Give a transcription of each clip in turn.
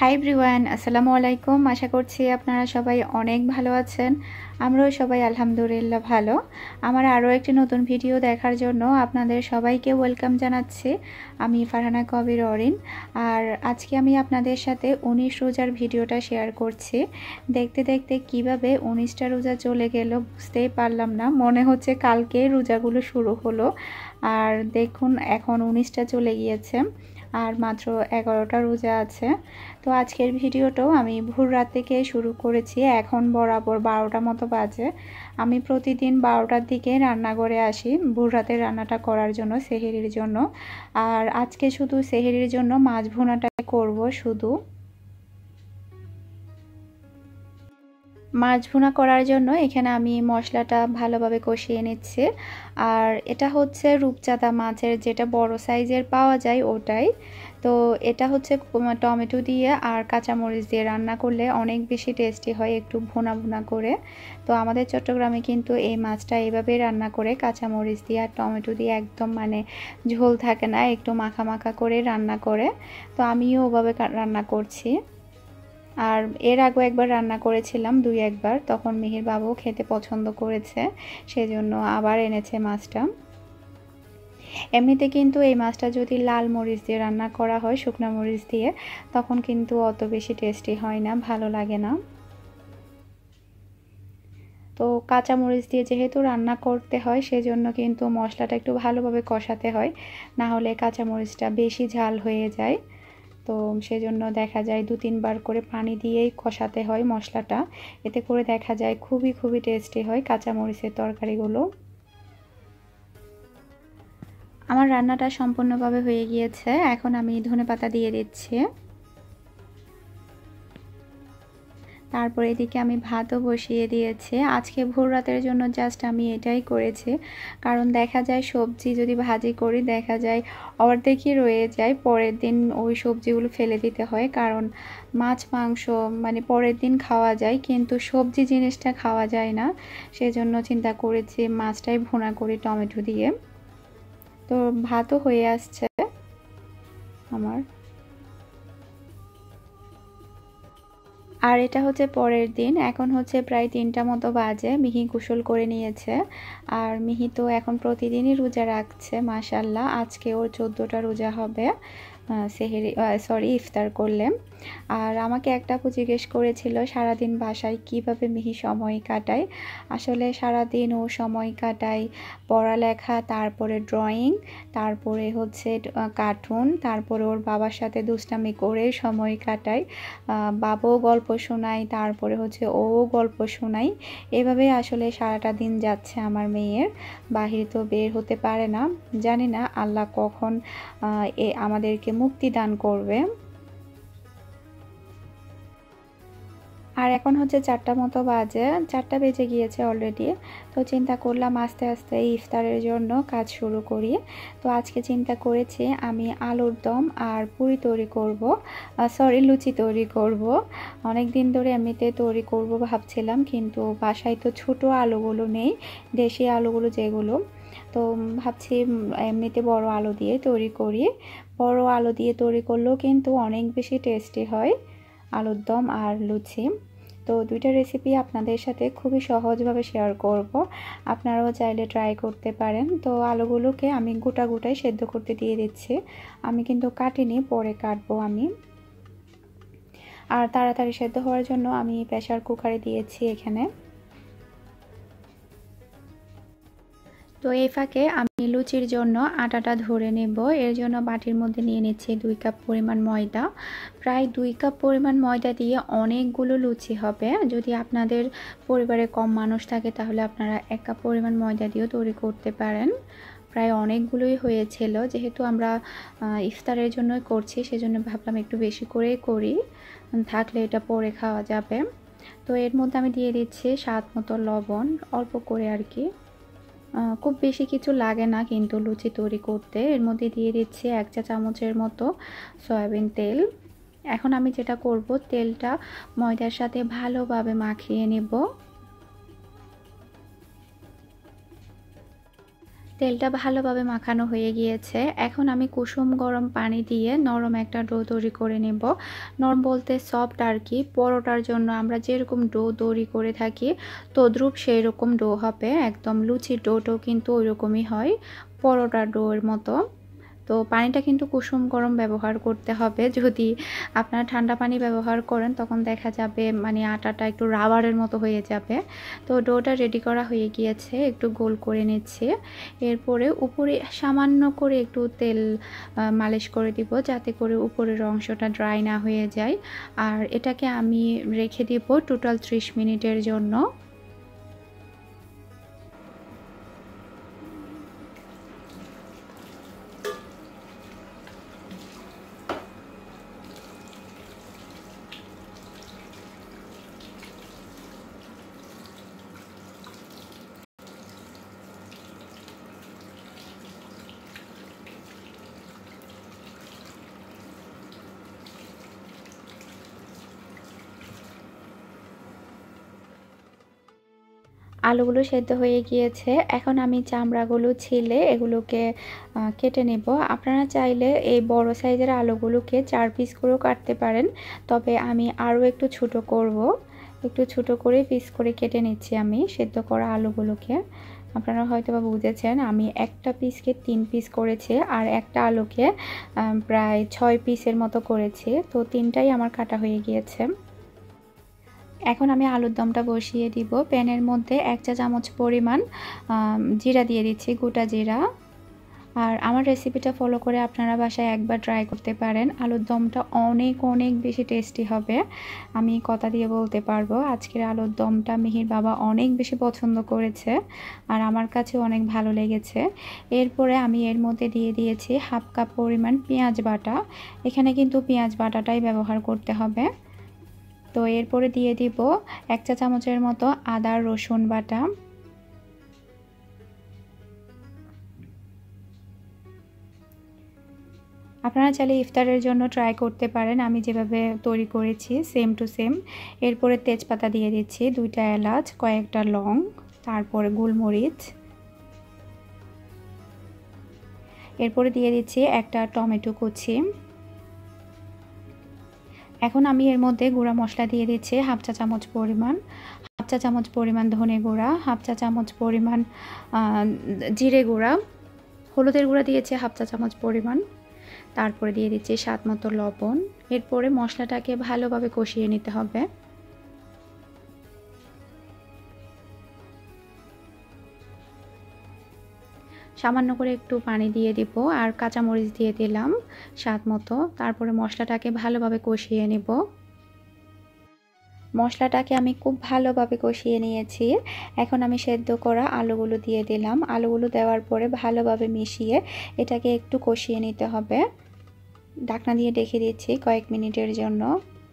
Hi everyone, আসসালামু আলাইকুম। আশা করছি আপনারা সবাই অনেক ভালো আছেন। আমরাও সবাই আলহামদুলিল্লাহ ভালো। আমার আরও একটি নতুন ভিডিও দেখার জন্য আপনাদের সবাইকে ওয়েলকাম জানাচ্ছি। আমি ফারহানা কবির অরিন। আর আজকে আমি আপনাদের সাথে 19 রোজার ভিডিওটা শেয়ার করছি। দেখতে দেখতে কিভাবে 19টা রোজা চলে গেল বুঝতেই পারলাম না। মনে হচ্ছে কালকে রোজাগুলো শুরু হলো। আর দেখুন এখন 19টা চলে গিয়েছে আর মাত্র 11টা রোজা আছে। তো আজকের ভিডিওটাও আমি ভোর রাত থেকে শুরু করেছি। এখন বরাবর 12টা মতো বাজে। আমি প্রতিদিন 12টার দিকে রান্নাঘরে আসি ভোর রাতের রান্নাটা করার জন্য, সেহরির জন্য। আর আজকে শুধু সেহরির জন্য মাছ ভুনাটা করব শুধু। মাছ ভুনা করার জন্য এখানে আমি মশলাটা ভালোভাবে কষিয়ে নিচ্ছি। আর এটা হচ্ছে রূপচাঁদা মাছের যেটা বড় সাইজের পাওয়া যায় ওটাই। তো এটা হচ্ছে টমেটো দিয়ে আর কাঁচামরিচ দিয়ে রান্না করলে অনেক বেশি টেস্টি হয়, একটু ভুনা ভুনা করে। তো আমাদের চট্টগ্রামে কিন্তু এই মাছটা এভাবেই রান্না করে, কাঁচামরিচ দিয়ে আর টমেটো দিয়ে, একদম মানে ঝোল থাকে না, একটু মাখা মাখা করে রান্না করে। তো আমিও ওভাবে রান্না করছি। আর এর আগেও একবার রান্না করেছিলাম, দুই একবার, তখন মিহির বাবু খেতে পছন্দ করেছে, সেজন্য আবার এনেছে মাছটা। এমনিতে কিন্তু এই মাছটা যদি লাল মরিচ দিয়ে রান্না করা হয়, শুকনো মরিচ দিয়ে, তখন কিন্তু অত বেশি টেস্টি হয় না, ভালো লাগে না। তো কাঁচা মরিচ দিয়ে যেহেতু রান্না করতে হয়, সেজন্য কিন্তু মশলাটা একটু ভালোভাবে কষাতে হয়, না হলে কাঁচা মরিচটা বেশি ঝাল হয়ে যায়। তো সেজন্য দেখা যায় 2-3 বার করে পানি দিয়েই কষাতে হয় মশলাটা। এতে করে দেখা যায় খুবই টেস্টি হয় কাঁচামরিচের তরকারিগুলো। আমার রান্নাটা সম্পূর্ণভাবে হয়ে গিয়েছে। এখন আমি ধনেপাতা দিয়ে দিচ্ছি। তারপর এদিকে আমি ভাতও বসিয়ে দিয়েছি। আজকে ভোর রাতের জন্য জাস্ট আমি এটাই করেছি, কারণ দেখা যায় সবজি যদি ভাজি করি দেখা যায় অর্ধেকই রয়ে যায়, পরের দিন ওই সবজিগুলো ফেলে দিতে হয়। কারণ মাছ মাংস মানে পরের দিন খাওয়া যায়, কিন্তু সবজি জিনিসটা খাওয়া যায় না। সেজন্য চিন্তা করেছি মাছটাই ভুনা করি টমেটো দিয়ে। তো ভাতও হয়ে আসছে আমার। আর এটা হচ্ছে পরের দিন, এখন হচ্ছে প্রায় 3টা মতো বাজে। মিহি গোসল করে নিয়েছে। আর মিহি তো এখন প্রতিদিনই রোজা রাখছে মাশাআল্লাহ। আজকে ওর 14টা রোজা হবে ইফতার করলে। আর আমাকে একটা আপু জিজ্ঞেস করেছিল সারাদিন বাসায় কিভাবে মিহি সময় কাটায়। আসলে সারাদিন ও সময় কাটায় পড়ালেখা, তারপরে ড্রয়িং, তারপরে হচ্ছে কার্টুন, তারপরে ওর বাবার সাথে দুষ্টামি করে সময় কাটায়। বাবাও গল্প শোনায়, তারপরে হচ্ছে ও গল্প শোনায়। এভাবে আসলে সারাটা দিন যাচ্ছে আমার মেয়ের। বাহিরে তো বের হতে পারে না। জানি না আল্লাহ কখন আমাদেরকে মুক্তি দান করবে। আর এখন হচ্ছে 4টা মতো বাজে, 4টা বেজে গিয়েছে অলরেডি। তো চিন্তা করলাম আস্তে আস্তে ইফতারের জন্য কাজ শুরু করি। তো আজকে চিন্তা করেছি আমি আলুর দম আর পুরি তৈরি করব, লুচি তৈরি করব। অনেক দিন ধরে এমনিতে তৈরি করব ভাবছিলাম, কিন্তু বাসায় তো ছোটো আলুগুলো নেই, দেশি আলুগুলো যেগুলো। তো ভাবছি এমনিতে বড় আলু দিয়ে তৈরি করি। বড় আলু দিয়ে তৈরি করলেও কিন্তু অনেক বেশি টেস্টি হয় আলুর দম আর লুচি। তো দুইটা রেসিপি আপনাদের সাথে খুবই সহজভাবে শেয়ার করব, আপনারাও চাইলে ট্রাই করতে পারেন। তো আলুগুলোকে আমি গোটাই সেদ্ধ করতে দিয়ে দিচ্ছি। আমি কিন্তু কাটিনি, পরে কাটবো আমি। আর তাড়াতাড়ি সেদ্ধ হওয়ার জন্য আমি প্রেসার কুকারে দিয়েছি এখানে। তো এই ফাঁকে আমি লুচির জন্য আটাটা ধরে নেব। এর জন্য বাটির মধ্যে নিয়ে নিচ্ছি 2 কাপ পরিমাণ ময়দা। প্রায় 2 কাপ পরিমাণ ময়দা দিয়ে অনেকগুলো লুচি হবে। যদি আপনাদের পরিবারে কম মানুষ থাকে তাহলে আপনারা 1 কাপ পরিমাণ ময়দা দিয়েও তৈরি করতে পারেন। প্রায় অনেকগুলোই হয়েছিল, যেহেতু আমরা ইফতারের জন্যই করছি সেজন্য ভাবলাম একটু বেশি করেই করি, থাকলে এটা পরে খাওয়া যাবে। তো এর মধ্যে আমি দিয়ে দিচ্ছি স্বাদ মতো লবণ, অল্প করে আর কি, খুব বেশি কিছু লাগে না কিন্তু লুচি তৈরি করতে। এর মধ্যে দিয়ে দিচ্ছি 1 চা চামচের মতো সয়াবিন তেল। এখন আমি যেটা করব, তেলটা ময়দার সাথে ভালোভাবে মাখিয়ে নেব। তেলটা ভালোভাবে মাখানো হয়ে গিয়েছে। এখন আমি কুসুম গরম পানি দিয়ে নরম একটা ডো তৈরি করে নেব। নরম বলতে সফট আর কি। পরোটার জন্য আমরা যেরকম ডো তৈরি করে থাকি তদ্রূপ সেই রকম ডো হবে। একদম লুচির ডোটাও কিন্তু ওই রকমই হয়, পরোটার ডোয়ের মতো। তো পানিটা কিন্তু কুসুম গরম ব্যবহার করতে হবে। যদি আপনারা ঠান্ডা পানি ব্যবহার করেন তখন দেখা যাবে মানে আটাটা একটু রাবারের মতো হয়ে যাবে। তো ডোটা রেডি করা হয়ে গিয়েছে, একটু গোল করে নিচ্ছি। এরপরে উপরে সামান্য করে একটু তেল মালিশ করে দিব, যাতে করে উপরের অংশটা ড্রাই না হয়ে যায়। আর এটাকে আমি রেখে দিব টোটাল 30 মিনিটের জন্য। আলুগুলো সেদ্ধ হয়ে গিয়েছে। এখন আমি চামড়াগুলো ছিলে এগুলোকে কেটে নেব। আপনারা চাইলে এই বড় সাইজের আলুগুলোকে 4 পিস করেও কাটতে পারেন, তবে আমি আরও একটু ছোট করব। একটু ছোট করে পিস করে কেটে নিচ্ছি আমি সেদ্ধ করা আলুগুলোকে। আপনারা হয়তো বা বুঝেছেন, আমি একটা পিসকে 3 পিস করেছি আর একটা আলুকে প্রায় 6 পিসের মতো করেছি। তো 3টাই আমার কাটা হয়ে গিয়েছে। এখন আমি আলুর দমটা বসিয়ে দিব। প্যানের মধ্যে 1 চা চামচ পরিমাণ জিরা দিয়ে দিচ্ছি, গোটা জিরা। আর আমার রেসিপিটা ফলো করে আপনারা বাসায় একবার ট্রাই করতে পারেন। আলুর দমটা অনেক অনেক বেশি টেস্টি হবে, আমি কথা দিয়ে বলতে পারবো। আজকের আলুর দমটা মিহির বাবা অনেক বেশি পছন্দ করেছে আর আমার কাছে অনেক ভালো লেগেছে। এরপরে আমি এর মধ্যে দিয়ে দিয়েছি 1/2 কাপ পরিমাণ পেঁয়াজ বাটা। এখানে কিন্তু পেঁয়াজ বাটাটাই ব্যবহার করতে হবে। তো এরপরে দিয়ে দিব 1 চা চামচের মতো আদা রসুন বাটা। আপনারা চাইলে ইফতারের জন্য ট্রাই করতে পারেন, আমি যেভাবে তৈরি করেছি সেম টু সেম। এরপরে তেজপাতা দিয়ে দিচ্ছি, 2টা এলাচ, কয়েকটা লং, তারপরে গোলমরিচ। এরপরে দিয়ে দিচ্ছি একটা টমেটো কুচি। এখন আমি এর মধ্যে গুঁড়া মশলা দিয়ে দিচ্ছি 1/2 চা চামচ পরিমাণ, 1/2 চা চামচ পরিমাণ ধনে গুঁড়া, 1/2 চা চামচ পরিমাণ জিরে গুঁড়া, হলুদের গুঁড়া দিয়েছি 1/2 চা চামচ পরিমাণ, তারপরে দিয়ে দিচ্ছি স্বাদ মতো লবণ। এরপরে মশলাটাকে ভালোভাবে কষিয়ে নিতে হবে। সামান্য করে একটু পানি দিয়ে দিব আর কাঁচামরিচ দিয়ে দিলাম স্বাদ মতো। তারপরে মশলাটাকে ভালোভাবে কষিয়ে নেব। মশলাটাকে আমি খুব ভালোভাবে কষিয়ে নিয়েছি। এখন আমি সেদ্ধ করা আলুগুলো দিয়ে দিলাম। আলুগুলো দেওয়ার পরে ভালোভাবে মিশিয়ে এটাকে একটু কষিয়ে নিতে হবে। ঢাকনা দিয়ে ঢেকে দিচ্ছি কয়েক মিনিটের জন্য।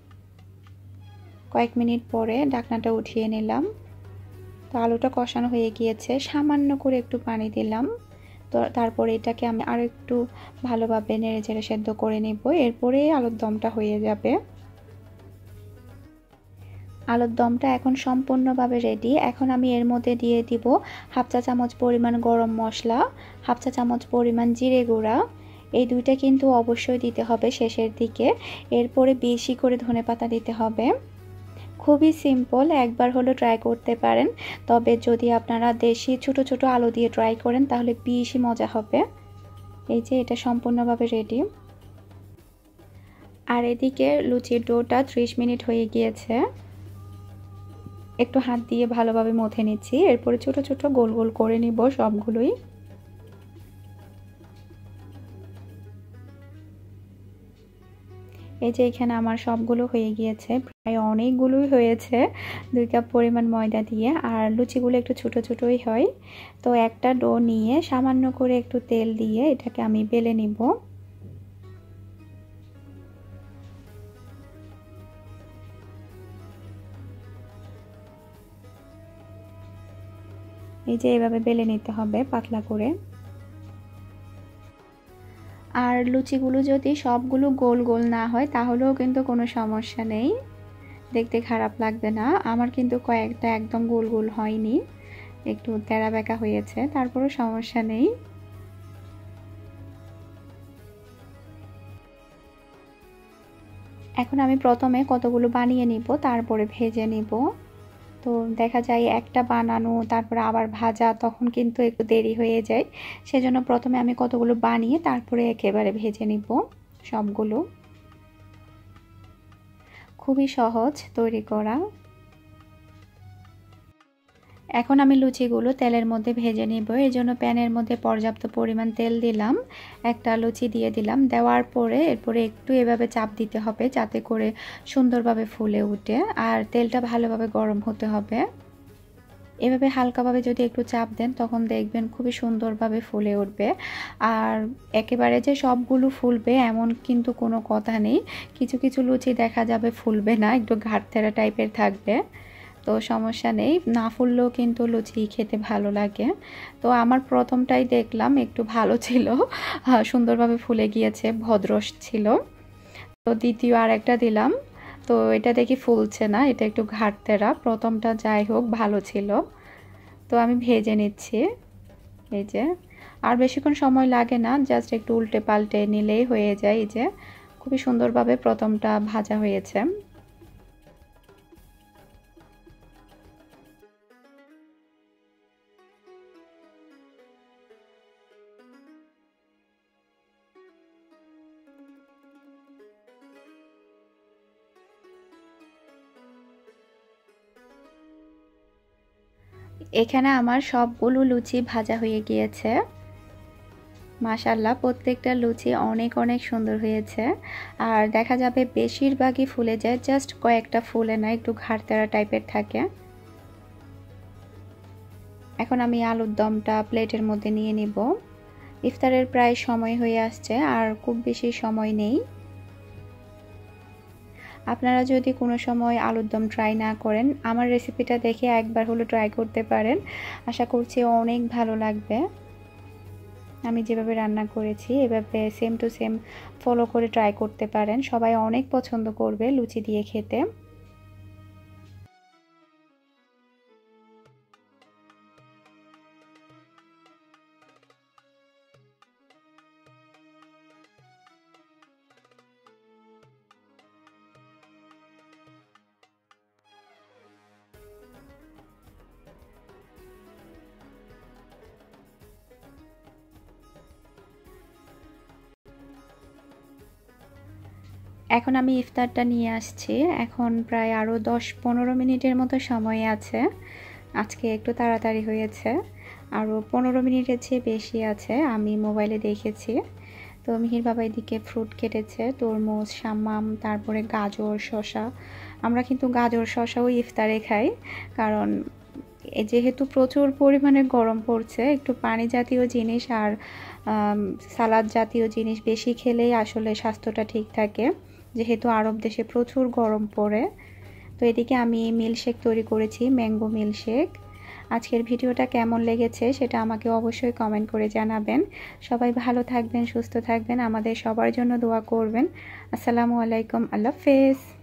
কয়েক মিনিট পরে ঢাকনাটা উঠিয়ে নিলাম। তো আলুটা কষানো হয়ে গিয়েছে, সামান্য করে একটু পানি দিলাম। তো তারপরে এটাকে আমি আরও একটু ভালোভাবে নেড়েচেড়ে সেদ্ধ করে নেব। এরপরে আলুর দমটা হয়ে যাবে। আলুর দমটা এখন সম্পূর্ণভাবে রেডি। এখন আমি এর মধ্যে দিয়ে দিব 1/2 চা চামচ পরিমাণ গরম মশলা, 1/2 চা চামচ পরিমাণ জিরে গুঁড়া। এই দুইটা কিন্তু অবশ্যই দিতে হবে শেষের দিকে। এরপরে বেশি করে ধনেপাতা দিতে হবে। খুবই সিম্পল, একবার হলো ট্রাই করতে পারেন। তবে যদি আপনারা দেশি ছোট ছোট আলু দিয়ে ট্রাই করেন তাহলে বেশি মজা হবে। এই যে এটা সম্পূর্ণভাবে রেডি। আর এদিকে লুচির ডোটা 30 মিনিট হয়ে গিয়েছে। একটু হাত দিয়ে ভালোভাবে মথে নিচ্ছি। এরপরে ছোট ছোট গোল গোল করে নিব সবগুলোই। এই যে এখানে আমার সবগুলো হয়ে গিয়েছে, প্রায় অনেকগুলোই হয়েছে 2 কাপ পরিমাণ ময়দা দিয়ে। আর লুচিগুলো একটু ছোট ছোটই হয়। তো একটা ডো নিয়ে সামান্য করে একটু তেল দিয়ে এটাকে আমি বেলে নিব। এই যে এভাবে বেলে নিতে হবে পাতলা করে। আর লুচিগুলো যদি সবগুলো গোল গোল না হয় তাহলেও কিন্তু কোনো সমস্যা নেই, দেখতে খারাপ লাগবে না। আমার কিন্তু কয়েকটা একদম গোল গোল হয়নি। একটু তেড়া বেঁকা হয়েছে, তারপরও সমস্যা নেই। এখন আমি প্রথমে কতগুলো বানিয়ে নিব, তারপরে ভেজে নিব। তো দেখা যায় একটা বানানো তারপরে আবার ভাজা, তখন কিন্তু একটু দেরি হয়ে যায়। সেজন্য প্রথমে আমি কতগুলো বানিয়ে তারপরে একেবারে ভেজে নিব সবগুলো। খুবই সহজ তৈরি করা। এখন আমি লুচিগুলো তেলের মধ্যে ভেজে নিব। এর জন্য প্যানের মধ্যে পর্যাপ্ত পরিমাণ তেল দিলাম, একটা লুচি দিয়ে দিলাম। দেওয়ার পরে এরপরে একটু এভাবে চাপ দিতে হবে যাতে করে সুন্দরভাবে ফুলে ওঠে, আর তেলটা ভালোভাবে গরম হতে হবে। এভাবে হালকাভাবে যদি একটু চাপ দেন তখন দেখবেন খুবই সুন্দরভাবে ফুলে উঠবে। আর একেবারে যে সবগুলো ফুলবে এমন কিন্তু কোনো কথা নেই, কিছু কিছু লুচি দেখা যাবে ফুলবে না, একটু ঘাটতেরা টাইপের থাকবে। তো সমস্যা নেই, না ফুললেও কিন্তু লুচি খেতে ভালো লাগে। তো আমার প্রথমটাই দেখলাম একটু ভালো ছিল, সুন্দরভাবে ফুলে গিয়েছে, ভদ্রস ছিল। তো দ্বিতীয় আর একটা দিলাম, তো এটা দেখি ফুলছে না, এটা একটু ঘাটতেরা। প্রথমটা যাই হোক ভালো ছিল। তো আমি ভেজে নিচ্ছি। এই যে আর বেশিক্ষণ সময় লাগে না, জাস্ট একটু উল্টে পাল্টে নিলেই হয়ে যায়। এই যে খুবই সুন্দরভাবে প্রথমটা ভাজা হয়েছে। এখানে আমার সবগুলো লুচি ভাজা হয়ে গিয়েছে। মাশাআল্লাহ, প্রত্যেকটা লুচি অনেক অনেক সুন্দর হয়েছে। আর দেখা যাবে বেশিরভাগই ফুলে যায়, জাস্ট কয়েকটা ফুলে না, একটু ঘাড়তেরা টাইপের থাকে। এখন আমি আলুর দমটা প্লেটের মধ্যে নিয়ে নিব। ইফতারের প্রায় সময় হয়ে আসছে, আর খুব বেশি সময় নেই। আপনারা যদি কোনো সময় আলুর দম ট্রাই না করেন, আমার রেসিপিটা দেখে একবার হলো ট্রাই করতে পারেন। আশা করছি অনেক ভালো লাগবে। আমি যেভাবে রান্না করেছি এভাবে সেম টু সেম ফলো করে ট্রাই করতে পারেন, সবাই অনেক পছন্দ করবে লুচি দিয়ে খেতে। এখন আমি ইফতারটা নিয়ে আসছি। এখন প্রায় আরও 10-15 মিনিটের মতো সময় আছে। আজকে একটু তাড়াতাড়ি হয়েছে, আরও 15 মিনিটের চেয়ে বেশি আছে, আমি মোবাইলে দেখেছি। তো মিহির বাবা এদিকে ফ্রুট কেটেছে, তরমুজ, শাম্মাম, তারপরে গাজর, শসা। আমরা কিন্তু গাজর শসাও ইফতারে খাই, কারণ যেহেতু প্রচুর পরিমাণে গরম পড়ছে, একটু পানি জাতীয় জিনিস আর সালাদ জাতীয় জিনিস বেশি খেলেই আসলে স্বাস্থ্যটা ঠিক থাকে, যেহেতু আরব দেশে প্রচুর গরম পড়ে। তো এদিকে আমি মিল্কশেক তৈরি করেছি, ম্যাঙ্গো মিল্কশেক। আজকের ভিডিওটা কেমন লেগেছে সেটা আমাকে অবশ্যই কমেন্ট করে জানাবেন। সবাই ভালো থাকবেন, সুস্থ থাকবেন, আমাদের সবার জন্য দোয়া করবেন। আসসালামু আলাইকুম, আল্লাহ হাফেজ।